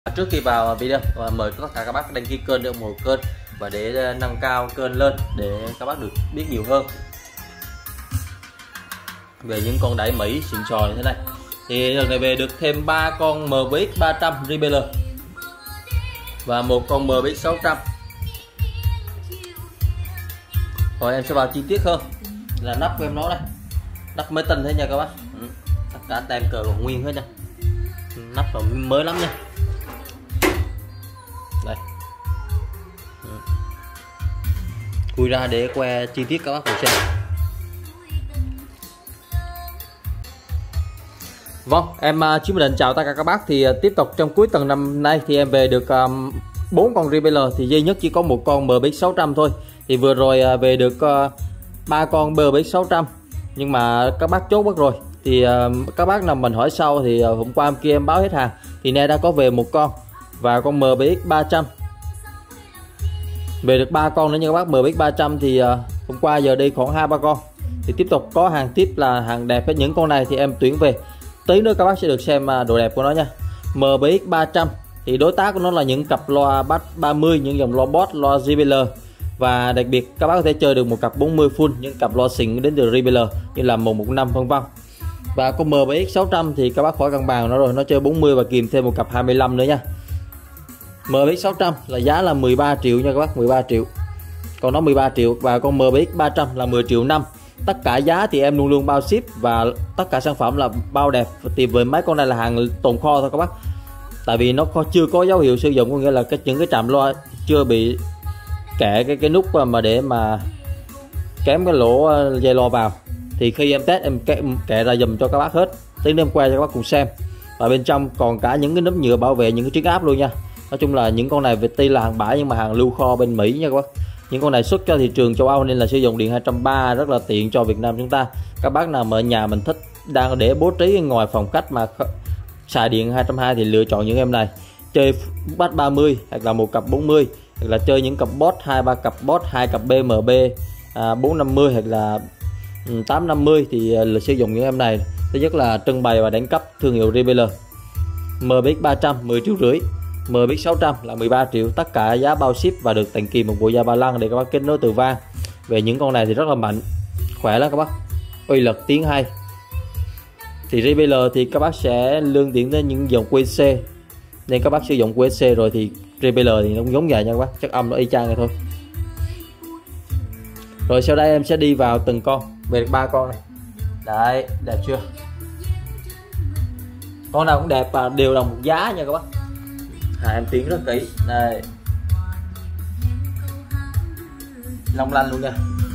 Trước khi vào video mời tất cả các bác đăng ký kênh để ủng hộ kênh và để nâng cao kênh lên để các bác được biết nhiều hơn về những con đẩy Mỹ xịn sò như thế này. Thì lần này về được thêm 3 con MBX 300 Repeller và một con MBX 600. Rồi em sẽ vào chi tiết hơn là nắp của em nó đây, nắp mới tinh thế nha các bác. Tất cả tem cờ còn nguyên hết nha, nắp còn mới lắm nha. Đây, khui ra để que chi tiết các bác cùng xem. Vâng, em Chí Định chào tất cả các bác. Thì tiếp tục trong cuối tuần năm nay thì em về được 4 con Repeller, thì duy nhất chỉ có một con MBX 600 thôi. Thì vừa rồi về được 3 con MBX 600 nhưng mà các bác chốt mất rồi. Thì các bác nào mình hỏi sau thì hôm qua em kia em báo hết hàng, thì nay đã có về một con và con MBX 300 về được 3 con nữa nha các bác. MBX 300 thì hôm qua giờ đi khoảng 2-3 con, thì tiếp tục có hàng tiếp là hàng đẹp hết. Những con này thì em tuyển về, tí nữa các bác sẽ được xem độ đẹp của nó nha. MBX 300 thì đối tác của nó là những cặp loa bass 30, những dòng loa Boss, loa JBL, và đặc biệt các bác có thể chơi được một cặp 40 full, những cặp loa xịn đến từ Repeller như là 115 vân vân. Và con MBX 600 thì các bác khỏi cân bằng nó rồi, nó chơi 40 và kèm thêm một cặp 25 nữa nha. MBX 600 là giá là 13 triệu nha các bác, 13 triệu. Còn nó 13 triệu và con MBX 300 là 10 triệu 5. Tất cả giá thì em luôn luôn bao ship và tất cả sản phẩm là bao đẹp. Thì với mấy con này là hàng tồn kho thôi các bác. Tại vì nó chưa có dấu hiệu sử dụng, có nghĩa là những cái trạm loa chưa bị kẻ cái nút mà để mà kém cái lỗ dây loa vào. Thì khi em test em kệ ra dùm cho các bác hết, tí nữa em quay cho các bác cùng xem. Và bên trong còn cả những cái nấm nhựa bảo vệ những cái trứng áp luôn nha. Nói chung là những con này về tuy là hàng bãi nhưng mà hàng lưu kho bên Mỹ nha các bác. Những con này xuất cho thị trường châu Âu nên là sử dụng điện 230 rất là tiện cho Việt Nam chúng ta. Các bác nào mà ở nhà mình thích đang để bố trí ngoài phòng khách mà xài điện 220 thì lựa chọn những em này. Chơi bass 30 hoặc là một cặp 40, hoặc là chơi những cặp Boss 2-3 cặp Boss, 2 cặp BMB 450 hoặc là 850 thì là sử dụng những em này. Thứ nhất là trưng bày và đánh cấp thương hiệu Repeller. MBX 300 10 triệu rưỡi, MBX 600 là 13 triệu, tất cả giá bao ship và được tặng kèm một bộ da ba lăng để các bác kết nối từ vang. Về những con này thì rất là mạnh, khỏe lắm các bác, uy lực tiếng hay. Thì Repeller thì các bác sẽ lương tiện đến những dòng QC, nên các bác sử dụng QC rồi thì Repeller thì nó cũng giống vậy nha các bác, chắc âm nó y chang này thôi. Rồi sau đây em sẽ đi vào từng con, về được 3 con này. Đấy, đẹp chưa? Con nào cũng đẹp và đều đồng một giá nha các bác. Em tiến rất kỹ. Đây, long lanh luôn nha.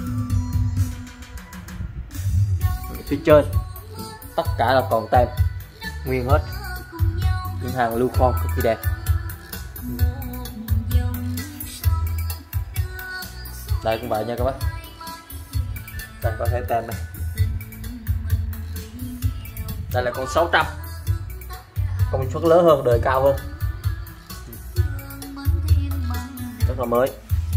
Phía trên tất cả là còn tem nguyên hết, những hàng lưu kho cực kỳ đẹp. Đây cũng vậy nha các bác, đây có thể tem này. Đây là con 600, công suất lớn hơn, đời cao hơn, rất là mới.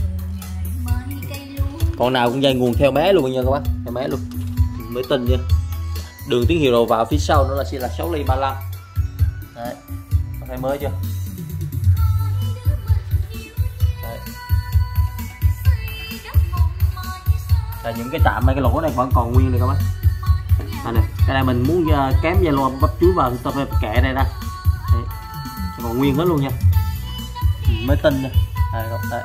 Con nào cũng dây nguồn theo mé luôn nha các bác, theo mé luôn, mới tinh nha. Đường tiếng hiệu đầu vào phía sau nó là sẽ là 6 ly 35. Đấy, có thấy mới chưa? Đấy. Là những cái chạm mấy cái lỗ này vẫn còn nguyên này các bác. Đây này, cái này mình muốn kém dây loa bắp chuối vào chúng ta phải kệ đây ra. Đấy, còn nguyên hết luôn nha, mới tinh nha. Đấy.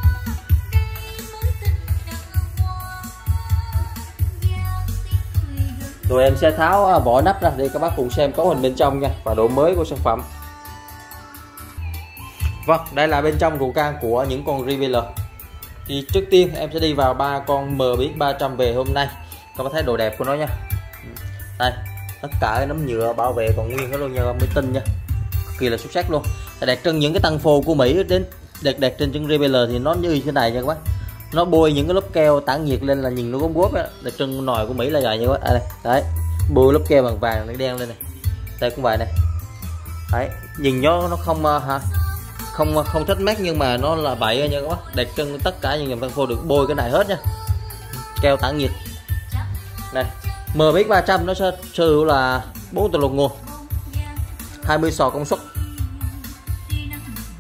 Rồi em sẽ tháo vỏ nắp ra để các bác cùng xem cấu hình bên trong nha và độ mới của sản phẩm. Vâng, đây là bên trong ruột can của những con Repeller. Thì trước tiên em sẽ đi vào 3 con MBX 300 về hôm nay. Các bác thấy độ đẹp của nó nha. Đây, tất cả cái nấm nhựa bảo vệ còn nguyên hết luôn nha, mới tinh nha, cực kỳ là xuất sắc luôn. Đặt trên những cái tăng phô của Mỹ đến đặt trên chân Repeller thì nó như thế này nha các bác. Nó bôi những cái lớp keo tản nhiệt lên là nhìn nó gốm gốp á. Đặc trưng nồi của Mỹ là vậy nha các bác. Đây, đấy, bôi lớp keo bằng vàng nó đen lên này. Đây cũng vậy này. Đấy, nhìn nó không thích mát nhưng mà nó là vậy nha các bác. Đặc trưng tất cả những dòng tăng phô được bôi cái này hết nha, keo tản nhiệt này. MBX 300 nó sở hữu là 4 tuần lục nguồn, 20 sò công suất,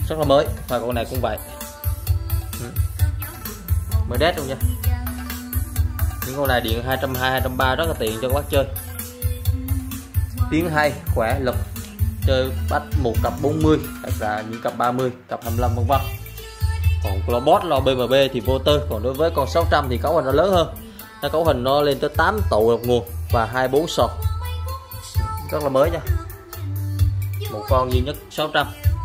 rất là mới. Và con này cũng vậy, mới đét luôn nha. Những con này điện 220 230 rất là tiện cho các bác chơi. Tiếng hay, khỏe, lực, chơi bắt một cặp 40 hoặc là những cặp 30, cặp 25 vân vân. Còn lo boss lo BMB thì vô tư. Còn đối với con 600 thì cấu hình nó lớn hơn, nó cấu hình nó lên tới 8 tụ một nguồn và 24 sọt, rất là mới nha. Một con duy nhất 600.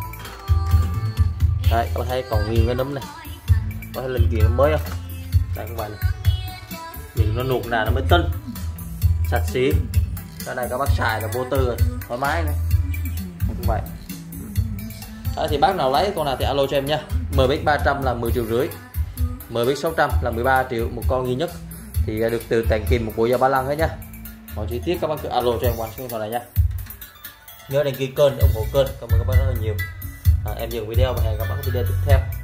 Đây các bạn thấy còn nguyên cái nấm này, có thấy linh kiện nó mới không? Đây các bạn này, nhìn nó nuột nà nó mới tinh, sạch xí. Cái này các bác xài là vô tư rồi, thoải mái nữa. Cũng vậy. Đấy, thì bác nào lấy con nào thì alo cho em nha. MBX 300 là 10,5 triệu, MBX 600 là 13 triệu một con duy nhất, thì được từ tàn kìm một bộ dao ba lăng hết nha. Mọi chi tiết các bác cứ alo cho em qua số điện thoại này nha. Nhớ đăng ký kênh, ủng hộ kênh, cảm ơn các bác rất là nhiều. Em dừng video và hẹn gặp bác ở video tiếp theo.